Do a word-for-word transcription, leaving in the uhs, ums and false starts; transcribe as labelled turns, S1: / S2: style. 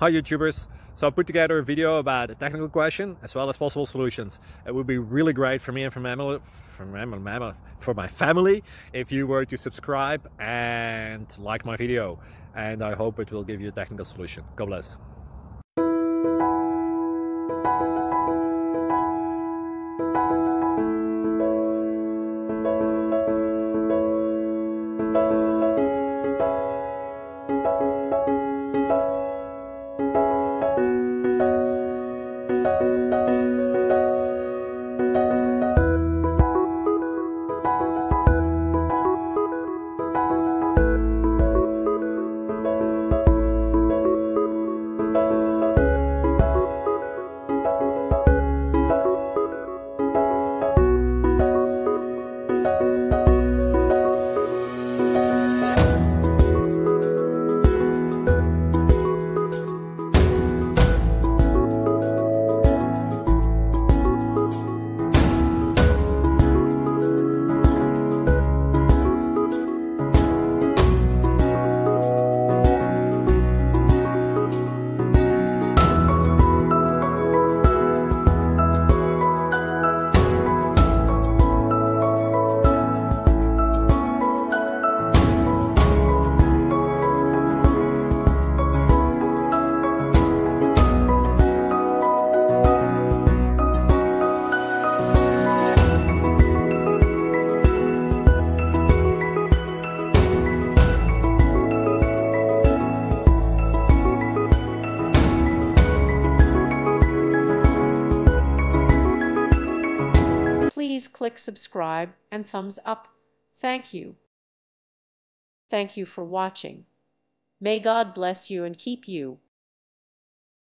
S1: Hi YouTubers! So I put together a video about a technical question as well as possible solutions. It would be really great for me and for my family, for my, for my family if you were to subscribe and like my video, and I hope it will give you a technical solution. God bless.
S2: Please click subscribe and thumbs up. Thank you. Thank you for watching. May God bless you and keep you.